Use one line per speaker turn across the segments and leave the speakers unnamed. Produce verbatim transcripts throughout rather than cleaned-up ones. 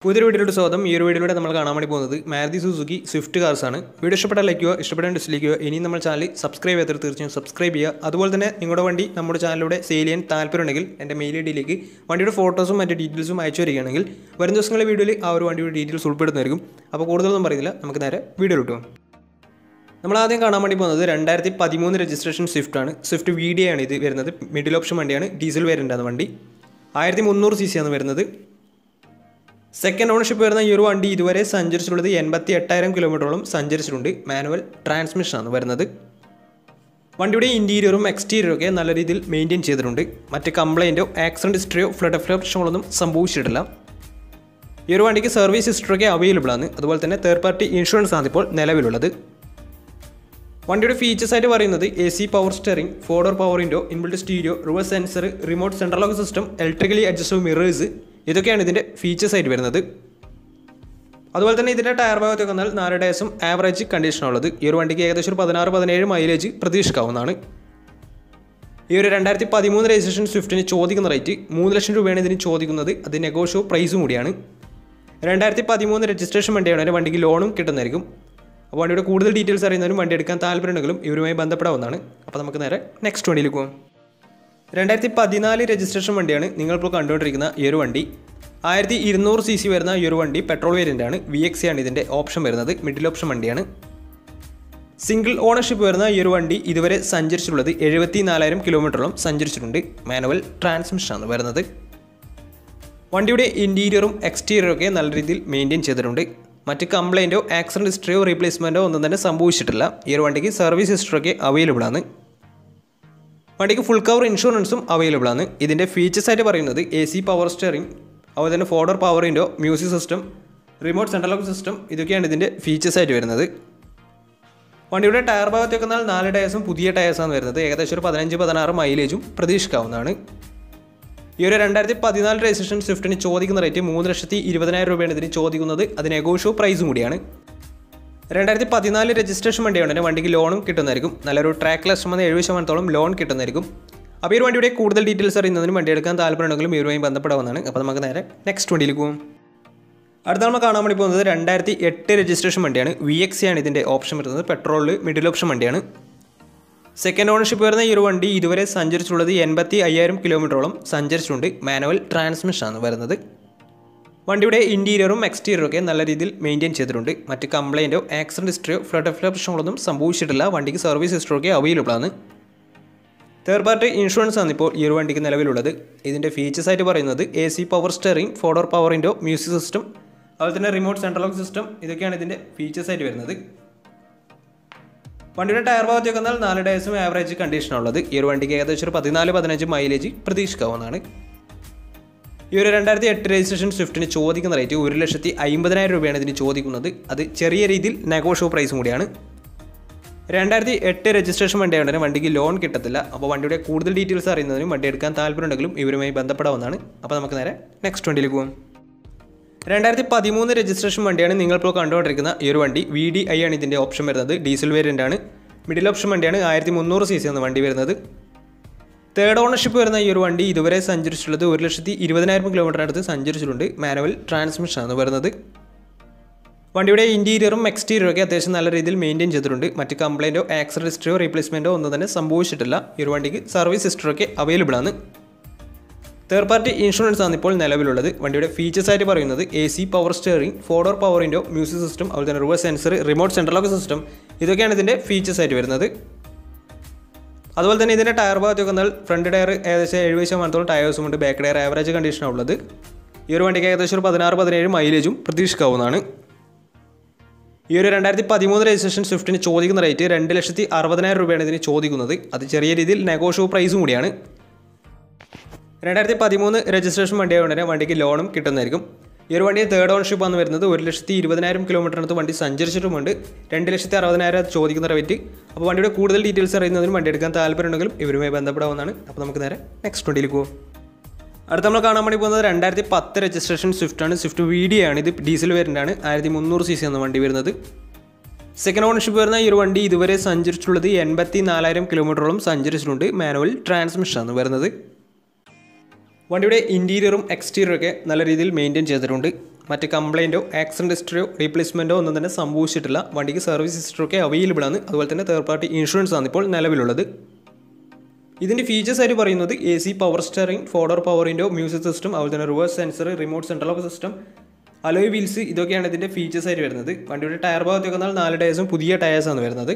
പുതിയൊരു വീഡിയോയുടെ സ്വാഗതം. ഈ ഒരു വീഡിയോയിലൂടെ നമ്മൾ കാണാൻ വേണ്ടി പോകുന്നത് മാരുതി സുസുക്കി സ്വിഫ്റ്റ് കാർസ് ആണ്. വീഡിയോ ഇഷ്ടപ്പെട്ടാൽ ലൈക്ക് ചെയ്യുക, ഇഷ്ടപ്പെട്ടാൽ ഡിസ്ലൈക്ക് ചെയ്യുക. ഇനി നമ്മൾ ചാനൽ സബ്സ്ക്രൈബ് ചെയ്തിട്ട് തീർച്ചയായും സബ്സ്ക്രൈബ് ചെയ്യുക. അതുപോലെ തന്നെ നിങ്ങളുടെ വണ്ടി നമ്മുടെ ചാനലിലൂടെ സെയിൽ ചെയ്യാൻ താല്പര്യമുണ്ടെങ്കിൽ എൻ്റെ മെയിൽ ഐ ഡിയിലേക്ക് വണ്ടിയുടെ ഫോട്ടോസും മറ്റ് ഡീറ്റെയിൽസും അയച്ചു വരികയാണെങ്കിൽ വരും ദിവസങ്ങളിലെ വീഡിയോയിൽ ആ ഒരു വണ്ടിയുടെ ഡീറ്റെയിൽസ് ഉൾപ്പെടുന്നതായിരിക്കും. അപ്പോൾ കൂടുതലൊന്നും പറയുന്നില്ല, നമുക്ക് നേരെ വീഡിയോ കിട്ടും. നമ്മൾ ആദ്യം കാണാൻ വേണ്ടി പോകുന്നത് രണ്ടായിരത്തി പതിമൂന്ന് രജിസ്ട്രേഷൻ സ്വിഫ്റ്റ് ആണ്. സ്വിഫ്റ്റ് വി ഡി ആണ് ഇത് വരുന്നത്. മിഡിൽ ഓപ്ഷൻ വണ്ടിയാണ്, ഡീസൽ വേരിയൻ്റ് ആണ് വണ്ടി. ആയിരത്തി മുന്നൂറ് സി സി ആണ് വരുന്നത്. സെക്കൻഡ് ഓണർഷിപ്പ് വരുന്ന ഈ ഒരു വണ്ടി ഇതുവരെ സഞ്ചരിച്ചിട്ടുള്ളത് എൺപത്തി എട്ടായിരം കിലോമീറ്ററോളം സഞ്ചരിച്ചിട്ടുണ്ട്. മാനുവൽ ട്രാൻസ്മിഷനാണ് വരുന്നത്. വണ്ടിയുടെ ഇൻറ്റീരിയറും എക്സ്റ്റീരിയറും ഒക്കെ നല്ല രീതിയിൽ മെയിൻറ്റെയിൻ ചെയ്തിട്ടുണ്ട്. മറ്റ് കംപ്ലൈൻറ്റോ ആക്സിഡൻറ്റ് ഹിസ്റ്ററിയോ ഫ്ലഡ് പ്രശ്നങ്ങളൊന്നും സംഭവിച്ചിട്ടില്ല. ഈ ഒരു വണ്ടിക്ക് സർവീസ് ഹിസ്റ്ററിയൊക്കെ അവൈലബിൾ ആണ്. അതുപോലെ തന്നെ തേർഡ് പാർട്ടി ഇൻഷുറൻസ് ആണ് ഇപ്പോൾ നിലവിലുള്ളത്. വണ്ടിയുടെ ഫീച്ചേഴ്സ് ആയിട്ട് പറയുന്നത് A C power steering, four door power window, inbuilt stereo, reverse sensor, remote central lock system, electrically adjustable mirrors, ഇതൊക്കെയാണ് ഇതിൻ്റെ ഫീച്ചേഴ്സ് ആയിട്ട് വരുന്നത്. അതുപോലെ തന്നെ ഇതിൻ്റെ ടയർ ഭാഗത്തൊക്കെ വന്നാൽ നാല് ടയർസും ആവറേജ് കണ്ടീഷനുള്ളത്. ഈ ഒരു വണ്ടിക്ക് ഏകദേശം ഒരു പതിനാറ് പതിനേഴ് മൈലേജ് പ്രതീക്ഷിക്കാവുന്നതാണ്. ഈ ഒരു രണ്ടായിരത്തി പതിമൂന്ന് രജിസ്ട്രേഷൻ സ്വിഫ്റ്റിന് ചോദിക്കുന്ന റേറ്റ് മൂന്ന് ലക്ഷം രൂപയാണ് ഇതിന് ചോദിക്കുന്നത്. അത് നെഗോഷ്യോ പ്രൈസും കൂടിയാണ്. രണ്ടായിരത്തി പതിമൂന്ന് രജിസ്ട്രേഷൻ വണ്ടിയാണ്. വണ്ടിക്ക് ലോണും കിട്ടുന്നതായിരിക്കും. അപ്പോൾ വണ്ടിയുടെ കൂടുതൽ ഡീറ്റെയിൽസ് അറിയുന്നവരും വണ്ടി എടുക്കാൻ താല്പര്യമുണ്ടെങ്കിലും ഇവരുമായി ബന്ധപ്പെടാവുന്നതാണ്. അപ്പോൾ നമുക്ക് നേരെ നെക്സ്റ്റ് വണ്ടിയിലേക്ക് പോകാം. രണ്ടായിരത്തി പതിനാല് രജിസ്ട്രേഷൻ വണ്ടിയാണ് നിങ്ങളിപ്പോൾ കണ്ടുകൊണ്ടിരിക്കുന്ന ഈ ഒരു വണ്ടി. ആയിരത്തി ഇരുന്നൂറ് സി സി വരുന്ന ഈ ഒരു വണ്ടി പെട്രോൾ വേരിയൻ്റ് ആണ്. വി എക്സ് ആണ് ഇതിൻ്റെ ഓപ്ഷൻ വരുന്നത്. മിഡിൽ ഓപ്ഷൻ വണ്ടിയാണ്. സിംഗിൾ ഓണർഷിപ്പ് വരുന്ന ഈ ഒരു വണ്ടി ഇതുവരെ സഞ്ചരിച്ചിട്ടുള്ളത് എഴുപത്തി നാലായിരം കിലോമീറ്ററോളം സഞ്ചരിച്ചിട്ടുണ്ട്. മാനുവൽ ട്രാൻസ്മിഷനാണ് വരുന്നത്. വണ്ടിയുടെ ഇൻറ്റീരിയറും എക്സ്റ്റീരിയറും ഒക്കെ നല്ല രീതിയിൽ മെയിൻറ്റെയിൻ ചെയ്തിട്ടുണ്ട്. മറ്റ് കംപ്ലൈൻറ്റോ ആക്സിഡൻറ്റ് ഹിസ്റ്ററിയോ റീപ്ലേസ്മെൻറ്റോ ഒന്നും തന്നെ സംഭവിച്ചിട്ടില്ല. ഈ ഒരു വണ്ടിക്ക് സർവീസ് ഹിസ്റ്ററിയൊക്കെ അവൈലബിൾ ആണ്. വണ്ടിക്ക് ഫുൾ കവർ ഇൻഷുറൻസും അവൈലബിൾ ആണ്. ഇതിൻ്റെ ഫീച്ചേഴ്സ് ആയിട്ട് പറയുന്നത് എ സി പവർ സ്റ്റിയറിംഗ്, അതുപോലെ തന്നെ four door power window, music system, remote central lock system, ഇതൊക്കെയാണ് ഇതിൻ്റെ ഫീച്ചേഴ്സ് ആയിട്ട് വരുന്നത്. വണ്ടിയുടെ ടയർ ഭാഗത്തേക്ക് വന്നാൽ നാല് ടയേഴ്സും പുതിയ ടയേഴ്സാണ് വരുന്നത്. ഏകദേശം ഒരു പതിനഞ്ച് പതിനാറ് മൈലേജും പ്രതീക്ഷിക്കാവുന്നതാണ്. ഈ ഒരു രണ്ടായിരത്തി പതിനാല് രജിസ്ട്രേഷൻ സ്വിഫ്റ്റിന് ചോദിക്കുന്ന റേറ്റ് മൂന്ന് ലക്ഷത്തി ഇരുപതിനായിരം രൂപയാണ് ഇതിന് ചോദിക്കുന്നത്. അത് നെഗോഷ്യോ പ്രൈസും കൂടിയാണ്. രണ്ടായിരത്തി പതിനാല് രജിസ്ട്രേഷൻ വണ്ടിയാണ്. വണ്ടിക്ക് ലോണും കിട്ടുന്നതായിരിക്കും. നല്ലൊരു ട്രാക്ക് ലക്ഷം വന്ന് എഴുപത് ശതമാനത്തോളം ലോൺ കിട്ടുന്നതായിരിക്കും. അപ്പോൾ ഈ ഒരു വണ്ടിയുടെ കൂടുതൽ ഡീറ്റെയിൽസ് അറിയുന്നതിനും വണ്ടി എടുക്കാൻ താല്പര്യമുണ്ടെങ്കിലും ഇവരുമായി ബന്ധപ്പെടാവുന്നതാണ്. അപ്പോൾ നമുക്ക് നേരെ നെക്സ്റ്റ് വണ്ടിയിലേക്ക് പോകും. അടുത്ത നമ്മൾ കാണാൻ വേണ്ടി പോകുന്നത് രണ്ടായിരത്തി എട്ട് രജിസ്ട്രേഷൻ വണ്ടിയാണ്. വി എക്സ് ആണ് ഇതിൻ്റെ ഓപ്ഷൻ വരുന്നത്. പെട്രോളിൽ മിഡിൽ ഓപ്ഷൻ വണ്ടിയാണ്. സെക്കൻഡ് ഓണർഷിപ്പ് വരുന്ന ഈ ഒരു വണ്ടി ഇതുവരെ സഞ്ചരിച്ചിട്ടുള്ളത് എൺപത്തി അയ്യായിരം കിലോമീറ്ററോളം സഞ്ചരിച്ചിട്ടുണ്ട്. മാനുവൽ ട്രാൻസ്മിഷനാണ് വരുന്നത്. വണ്ടിയുടെ ഇൻറ്റീരിയറും എക്സ്റ്റീരിയറും ഒക്കെ നല്ല രീതിയിൽ മെയിൻറ്റെയിൻ ചെയ്തിട്ടുണ്ട്. മറ്റ് കംപ്ലൈൻറ്റോ ആക്സിഡൻറ്റ് ഹിസ്റ്ററിയോ ഫ്ലഡ് പ്രശ്നങ്ങളൊന്നും സംഭവിച്ചിട്ടില്ല. വണ്ടിക്ക് സർവീസ് ഹിസ്റ്ററിയൊക്കെ അവൈലബിൾ ആണ്. തേർഡ് പാർട്ടി ഇൻഷുറൻസ് ആണ് ഇപ്പോൾ ഈ ഒരു വണ്ടിക്ക് നിലവിലുള്ളത്. ഇതിൻ്റെ ഫീച്ചേഴ്സ് ആയിട്ട് പറയുന്നത് A C power steering, four door power window, music system, അതുപോലെ തന്നെ റിമോട്ട് സെൻട്രൽ ലോക്ക് സിസ്റ്റം, ഇതൊക്കെയാണ് ഇതിൻ്റെ ഫീച്ചേഴ്സ് ആയിട്ട് വരുന്നത്. വണ്ടിയുടെ ടയർ ഭാഗത്തേക്ക് വന്നാൽ നാല് ടയേഴ്സും ആവറേജ് കണ്ടീഷനുള്ളത്. ഈ ഒരു വണ്ടിക്ക് ഏകദേശം ഒരു പതിനാല് പതിനഞ്ച് മൈലേജ് പ്രതീക്ഷിക്കാവുന്നതാണ്. ഈ ഒരു രണ്ടായിരത്തി എട്ട് രജിസ്ട്രേഷൻ സ്വിഫ്റ്റിന് ചോദിക്കുന്ന റേറ്റ് ഒരു ലക്ഷത്തി അമ്പതിനായിരം രൂപയാണ് ഇതിന് ചോദിക്കുന്നത്. അത് ചെറിയ രീതിയിൽ നെഗോഷ്യോ പ്രൈസും കൂടിയാണ്. രണ്ടായിരത്തി എട്ട് രജിസ്ട്രേഷൻ വണ്ടിയാണെങ്കിൽ വണ്ടിക്ക് ലോൺ കിട്ടത്തില്ല. അപ്പോൾ വണ്ടിയുടെ കൂടുതൽ ഡീറ്റെയിൽസ് അറിയുന്നതിനും വണ്ടി എടുക്കാൻ താല്പര്യമുണ്ടെങ്കിലും ഇവരുമായി ബന്ധപ്പെടാവുന്നതാണ്. അപ്പോൾ നമുക്ക് നേരെ നെക്സ്റ്റ് വണ്ടിയിലേക്ക് പോകാം. രണ്ടായിരത്തി പതിമൂന്ന് രജിസ്ട്രേഷൻ വണ്ടിയാണ് നിങ്ങളിപ്പോൾ കണ്ടുകൊണ്ടിരിക്കുന്ന ഈ ഒരു വണ്ടി. വി ഡി ഐ ആണ് ഇതിൻ്റെ ഓപ്ഷൻ വരുന്നത്. ഡീസൽ വേരിയൻ്റ് ആണ്. മിഡിൽ ഓപ്ഷൻ വണ്ടിയാണ്. ആയിരത്തി മുന്നൂറ് സി സി ആണ് വണ്ടി വരുന്നത്. തേർഡ് ഓണർഷിപ്പ് വരുന്ന ഈ ഒരു വണ്ടി ഇതുവരെ സഞ്ചരിച്ചിട്ടുള്ളത് ഒരു ലക്ഷത്തി ഇരുപതിനായിരം കിലോമീറ്റർ അടുത്ത് സഞ്ചരിച്ചിട്ടുണ്ട്. മാനുവൽ ട്രാൻസ്മിഷനാണ് വരുന്നത്. വണ്ടിയുടെ ഇൻറ്റീരിയറും എക്സ്റ്റീരിയറും ഒക്കെ അത്യാവശ്യം നല്ല രീതിയിൽ മെയിൻറ്റെയിൻ ചെയ്തിട്ടുണ്ട്. മറ്റ് കംപ്ലൈൻറ്റോ ആക്സിഡൻറ്റ് ഹിസ്റ്ററിയോ റീപ്ലേസ്മെൻറ്റോ ഒന്നും തന്നെ സംഭവിച്ചിട്ടില്ല. ഈ ഒരു വണ്ടിക്ക് സർവീസ് ഹിസ്റ്ററിയൊക്കെ അവൈലബിൾ ആണ്. തേർഡ് പാർട്ടി ഇൻഷുറൻസ് ആണ് ഇപ്പോൾ നിലവിലുള്ളത്. വണ്ടിയുടെ ഫീച്ചേഴ്സ് ആയിട്ട് പറയുന്നത് A C power steering, four door power window, music system, അതുപോലെ തന്നെ reverse sensor, remote central lock system, ഇതൊക്കെയാണ് ഇതിൻ്റെ ഫീച്ചേഴ്സ് ആയിട്ട് വരുന്നത്. അതുപോലെ തന്നെ ഇതിൻ്റെ ടയർ ഭാഗത്തൊക്കെ വന്നാൽ ഫ്രണ്ട് ടയർ ഏകദേശം എഴുപത് ശതമാനത്തോളം ടയേഴ്സും ഉണ്ട്. ബാക്ക് ടയർ ആവറേജ് കണ്ടീഷനാണ് ഉള്ളത്. ഈ ഒരു വണ്ടിക്ക് ഏകദേശം ഒരു പതിനാറ് പതിനേഴ് മൈലേജും പ്രതീക്ഷിക്കാവുന്നതാണ്. ഈ ഒരു രണ്ടായിരത്തി പതിമൂന്ന് രജിസ്ട്രേഷൻ സ്വിഫ്റ്റിന് ചോദിക്കുന്ന റേറ്റ് രണ്ട് ലക്ഷത്തി അറുപതിനായിരം രൂപയാണ് ഇതിന് ചോദിക്കുന്നത്. അത് ചെറിയ രീതിയിൽ നെഗോഷ്യോ പ്രൈസും കൂടിയാണ്. രണ്ടായിരത്തി പതിമൂന്ന് രജിസ്ട്രേഷൻ വണ്ടിയായതുകൊണ്ട് തന്നെ വണ്ടിക്ക് ലോണും കിട്ടുന്നതായിരിക്കും. ഈ ഒരു വണ്ടി തേർഡ് ഓണർഷിപ്പ് ആണ് വരുന്നത്. ഒരു ലക്ഷത്തി ഇരുപതിനായിരം കിലോമീറ്ററിനടുത്ത് വണ്ടി സഞ്ചരിച്ചിട്ടുമുണ്ട്. രണ്ട് ലക്ഷത്തി അറുപതിനായിരം ചോദിക്കുന്ന റേറ്റ്. അപ്പോൾ വണ്ടിയുടെ കൂടുതൽ ഡീറ്റെയിൽസ് അറിയുന്നതിനും വണ്ടി എടുക്കാൻ താല്പര്യമുണ്ടെങ്കിലും ഇവരുമായി ബന്ധപ്പെടാവുന്നതാണ്. അപ്പോൾ നമുക്ക് നേരെ നെക്സ്റ്റ് വണ്ടിയിലേക്ക് പോകും. അടുത്ത നമ്മൾ കാണാൻ വേണ്ടി പോകുന്നത് രണ്ടായിരത്തി പത്ത് രജിസ്ട്രേഷൻ സ്വിഫ്റ്റ് ആണ്. സ്വിഫ്റ്റ് വി ഡി ആണ്. ഇത് ഡീസൽ വേരിയൻ്റ് ആണ്. ആയിരത്തി മുന്നൂറ് സി സി എന്ന വണ്ടി വരുന്നത്. സെക്കൻഡ് ഓണർഷിപ്പ് വരുന്ന ഈ ഒരു വണ്ടി ഇതുവരെ സഞ്ചരിച്ചിട്ടുള്ളത് എൺപത്തി നാലായിരം കിലോമീറ്ററോളം സഞ്ചരിച്ചിട്ടുണ്ട്. മാനുവൽ ട്രാൻസ്മിഷനാണ് വരുന്നത്. വണ്ടിയുടെ ഇൻറ്റീരിയറും എക്സ്റ്റീരിയറും ഒക്കെ നല്ല രീതിയിൽ മെയിൻറ്റെയിൻ ചെയ്തിട്ടുണ്ട്. മറ്റ് കംപ്ലയിൻറ്റോ ആക്സിഡൻറ്റ് ഹിസ്റ്ററിയോ റീപ്ലേസ്മെൻറ്റോ ഒന്നും തന്നെ സംഭവിച്ചിട്ടില്ല. വണ്ടിക്ക് സർവീസ് ഹിസ്റ്ററൊക്കെ അവൈലബിൾ ആണ്. അതുപോലെ തന്നെ തേർഡ് പാർട്ടി ഇൻഷുറൻസ് ആണ് ഇപ്പോൾ നിലവിലുള്ളത്. ഇതിൻ്റെ ഫീച്ചേഴ്സ് ആയിട്ട് പറയുന്നത് A C, power steering, four door power window, music system, അതുപോലെ തന്നെ reverse sensor, remote central lock system, alloy wheels, ഇതൊക്കെയാണ് ഇതിൻ്റെ ഫീച്ചേഴ്സ് ആയിട്ട് വരുന്നത്. വണ്ടിയുടെ ടയർ ഭാഗത്തേക്ക് വന്നാൽ നാല് ടയേഴ്സും പുതിയ ടയേഴ്സാണ് വരുന്നത്.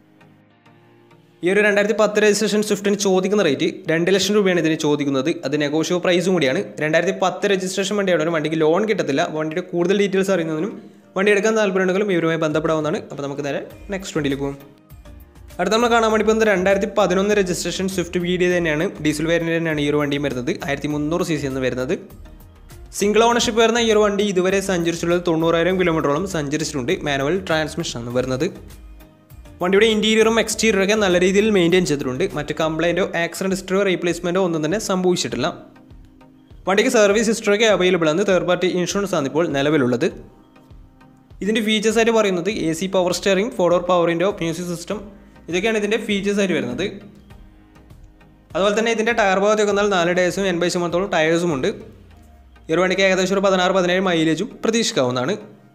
ഈ ഒരു രണ്ടായിരത്തി പത്ത് രജിസ്ട്രേഷൻ സ്വിഫ്റ്റിന് ചോദിക്കുന്ന റേറ്റ് രണ്ട് ലക്ഷം രൂപയാണ് ഇതിന് ചോദിക്കുന്നത്. അത് നെഗോഷ്യബിൾ പ്രൈസും കൂടിയാണ്. രണ്ടായിരത്തി പത്ത് രജിസ്ട്രേഷൻ വണ്ടിയാണ്. വണ്ടിക്ക് ലോൺ കിട്ടത്തില്ല. വണ്ടിയുടെ കൂടുതൽ ഡീറ്റെയിൽസ് അറിയുന്നതിനും വണ്ടി എടുക്കാൻ താല്പര്യമുണ്ടെങ്കിലും ഇവരുമായി ബന്ധപ്പെടാവുന്നതാണ്. അപ്പോൾ നമുക്ക് നേരെ നെക്സ്റ്റ് വണ്ടിയിൽ പോകും. അടുത്ത നമ്മൾ കാണാൻ വേണ്ടി പോകുന്നത് രണ്ടായിരത്തി പതിനൊന്ന് രജിസ്ട്രേഷൻ സ്വിഫ്റ്റ് വീഡിയോ തന്നെയാണ്. ഡീസൽ വേരിയൻ്റ് തന്നെയാണ് ഈ ഒരു വണ്ടിയും വരുന്നത്. ആയിരത്തി മുന്നൂറ് സി സി എന്ന് വരുന്നത്. സിംഗിൾ ഓണർഷിപ്പ് വരുന്ന ഈ ഒരു വണ്ടി ഇതുവരെ സഞ്ചരിച്ചിട്ടുള്ളത് തൊണ്ണൂറായിരം കിലോമീറ്ററോളം സഞ്ചരിച്ചിട്ടുണ്ട്. മാനുവൽ ട്രാൻസ്മിഷൻ ആണ് വരുന്നത്. വണ്ടിയുടെ ഇൻറ്റീരിയറും എക്സ്റ്റീരിയറും ഒക്കെ നല്ല രീതിയിൽ മെയിൻറ്റെയിൻ ചെയ്തിട്ടുണ്ട്. മറ്റ് കംപ്ലയിൻറ്റോ ആക്സിഡൻറ്റ് ഹിസ്റ്ററിയോ റീപ്ലേസ്മെൻറ്റോ ഒന്നും തന്നെ സംഭവിച്ചിട്ടില്ല. വണ്ടിക്ക് സർവീസ് ഹിസ്റ്ററിയൊക്കെ അവൈലബിൾ ആണ്. തേർഡ് പാർട്ടി ഇൻഷുറൻസ് ആണ് ഇപ്പോൾ നിലവിലുള്ളത്. ഇതിൻ്റെ ഫീച്ചേഴ്സ് ആയിട്ട് പറയുന്നത് A C, power steering, four door power window, music system, ഇതൊക്കെയാണ് ഇതിൻ്റെ ഫീച്ചേഴ്സ് ആയിട്ട് വരുന്നത്. അതുപോലെ തന്നെ ഇതിൻ്റെ ടയർ ഭാഗത്തേക്ക് വന്നാൽ നാല് ടയേഴ്സും എൺപത് ശതമാനത്തോളം ടയേഴ്സും ഉണ്ട്. ഈ ഒരു വണ്ടിക്ക് ഏകദേശം ഒരു പതിനാറ് പതിനേഴ് മൈലേജും പ്രതീക്ഷിക്കാവുന്നതാണ്.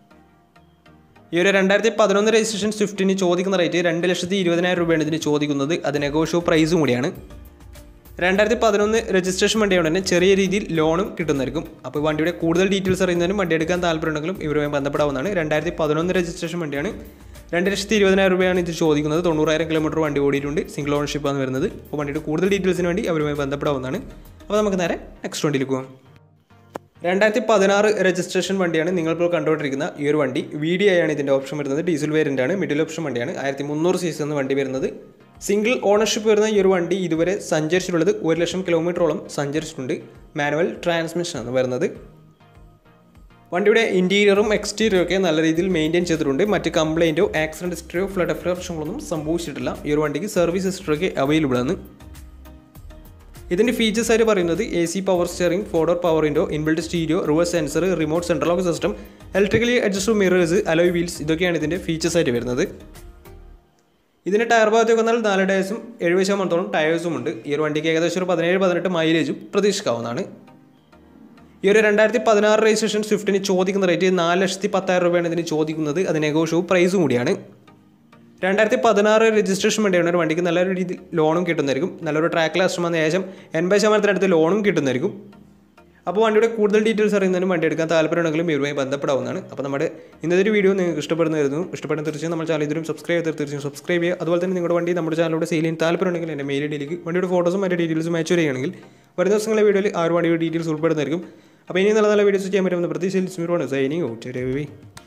ഈ ഒരു രണ്ടായിരത്തി പതിനൊന്ന് രജിസ്ട്രേഷൻ സ്വിഫ്റ്റിന് ചോദിക്കുന്ന റേറ്റ് രണ്ട് ലക്ഷത്തി ഇരുപതിനായിരം രൂപയാണ് ഇതിന് ചോദിക്കുന്നത്. അത് നെഗോഷ്യബിൾ പ്രൈസും കൂടിയാണ്. രണ്ടായിരത്തി പതിനൊന്ന് രജിസ്ട്രേഷൻ വണ്ടിയോടെ തന്നെ ചെറിയ രീതിയിൽ ലോണും കിട്ടുന്നതായിരിക്കും. അപ്പോൾ വണ്ടിയുടെ കൂടുതൽ ഡീറ്റെയിൽസ് അറിയുന്നതിനും വണ്ടി എടുക്കാൻ താല്പര്യമുണ്ടെങ്കിലും ഇവരുമായി ബന്ധപ്പെടാവുന്നതാണ്. രണ്ടായിരത്തി പതിനൊന്ന് രജിസ്ട്രേഷൻ വണ്ടിയാണ്. രണ്ട് ലക്ഷത്തി ഇരുപതിനായിരം രൂപയാണ് ഇത് ചോദിക്കുന്നത്. തൊണ്ണൂറായിരം കിലോമീറ്റർ വണ്ടി ഓടിയിട്ടുണ്ട്. സിംഗിൾ ഓണർഷിപ്പാണ് വരുന്നത്. അപ്പോൾ വണ്ടിയുടെ കൂടുതൽ ഡീറ്റെയിൽസിന് വേണ്ടി അവരുമായി ബന്ധപ്പെടാവുന്നതാണ്. അപ്പോൾ നമുക്ക് നേരെ നെക്സ്റ്റ് വണ്ടിയിലേക്ക് പോകാം. രണ്ടായിരത്തി പതിനാറ് രജിസ്ട്രേഷൻ വണ്ടിയാണ് നിങ്ങളിപ്പോൾ കണ്ടുകൊണ്ടിരിക്കുന്ന ഈ ഒരു വണ്ടി. വി ഡി ഐ ആണ് ഇതിൻ്റെ ഓപ്ഷൻ വരുന്നത്. ഡീസൽ വേരിയൻ്റ് ആണ്. മിഡിൽ ഓപ്ഷൻ വണ്ടിയാണ്. ആയിരത്തി മുന്നൂറ് സി സി എന്ന വണ്ടി വരുന്നത്. സിംഗിൾ ഓണർഷിപ്പ് വരുന്ന ഈ ഒരു വണ്ടി ഇതുവരെ സഞ്ചരിച്ചിട്ടുള്ളത് ഒരു ലക്ഷം കിലോമീറ്ററോളം സഞ്ചരിച്ചിട്ടുണ്ട്. മാനുവൽ ട്രാൻസ്മിഷൻ ആണ് വരുന്നത്. വണ്ടിയുടെ ഇൻറ്റീരിയറും എക്സ്റ്റീരിയറും ഒക്കെ നല്ല രീതിയിൽ മെയിൻറ്റെയിൻ ചെയ്തിട്ടുണ്ട്. മറ്റ് കംപ്ലയിൻറ്റോ ആക്സിഡൻറ്റ് ഹിസ്റ്ററിയോ ഫ്ലഡ് എഫ്ലോ പ്രശ്നങ്ങളൊന്നും സംഭവിച്ചിട്ടില്ല. ഈ ഒരു വണ്ടിക്ക് സർവീസ് ഹിസ്റ്ററിയൊക്കെ അവൈലബിൾ ആണ്. ഇതിൻ്റെ ഫീച്ചേഴ്സ് ആയിട്ട് പറയുന്നത് A C, power steering, four door power window, inbuilt stereo, reverse sensor, remote central lock system, electrically adjustable mirrors, alloy wheels, ഇതൊക്കെയാണ് ഇതിൻ്റെ ഫീച്ചേഴ്സ് ആയിട്ട് വരുന്നത്. ഇതിൻ്റെ ടയർ ഭാഗത്തേക്ക് വന്നാൽ നാല് ടയേഴ്സും എഴുപത് ശതമാനത്തോളം ടയേഴ്സും ഉണ്ട്. ഈ ഒരു വണ്ടിക്ക് ഏകദേശം ഒരു പതിനേഴ് പതിനെട്ട് മൈലേജും പ്രതീക്ഷിക്കാവുന്നതാണ്. ഈ ഒരു രണ്ടായിരത്തി പതിനാറ് രജിസ്ട്രേഷൻ സ്വിഫ്റ്റിന് ചോദിക്കുന്ന റേറ്റ് നാല് ലക്ഷത്തി പത്തായിരം രൂപയാണ് ഇതിന് ചോദിക്കുന്നത്. അത് നെഗോഷ്യബിൾ പ്രൈസും കൂടിയാണ്. രണ്ടായിരത്തി പതിനാറ് രജിസ്ട്രേഷൻ വണ്ടിയാണ്. ഒരു വണ്ടിക്ക് നല്ലൊരു രീതിയിൽ ലോണും കിട്ടുന്നതായിരിക്കും. നല്ലൊരു ട്രാക്ക് ലാസ്റ്റ് വന്ന ഏകദേശം എൺപത് ശതമാനത്തിനടുത്ത് ലോണും കിട്ടുന്നതായിരിക്കും. അപ്പോൾ വണ്ടിയുടെ കൂടുതൽ ഡീറ്റെയിൽസ് അറിയുന്നതിനും വണ്ടി എടുക്കാൻ താല്പര്യമുണ്ടെങ്കിലും ഇവരുമായി ബന്ധപ്പെടാവുന്നതാണ്. അപ്പോൾ നമ്മുടെ ഇന്നത്തെ ഒരു വീഡിയോ നിങ്ങൾക്ക് ഇഷ്ടപ്പെടുന്നതായിരുന്നു. ഇഷ്ടപ്പെടുന്ന തീർച്ചയായും നമ്മുടെ ചാനൽ ഇതിലും സബ്സ്ക്രൈബ് ചെയ്ത് തീർച്ചയായും സബ്സ്ക്രൈബ് ചെയ്യുക. അതുപോലെ തന്നെ നിങ്ങളുടെ വണ്ടി നമ്മുടെ ചാനലിലൂടെ സെയിൽ ചെയ്യാൻ താല്പര്യമുണ്ടെങ്കിൽ എൻ്റെ മെയിൽ ഐഡിയിലേക്ക് വണ്ടിയുടെ ഫോട്ടോസും മറ്റു ഡീറ്റെയിൽസും അയച്ചു വരികയാണെങ്കിൽ വരുന്ന ദിവസങ്ങളിലെ വീഡിയോയിൽ ആ ഒരു വണ്ടിയുടെ ഡീറ്റെയിൽസ് ഉൾപ്പെടുന്നതായിരിക്കും. അപ്പോൾ ഇനി നല്ല നല്ല വീഡിയോസ് ചെയ്യാൻ പറ്റുമെന്ന് പ്രതീക്ഷയിൽ സൈനിങ് ഔട്ട്.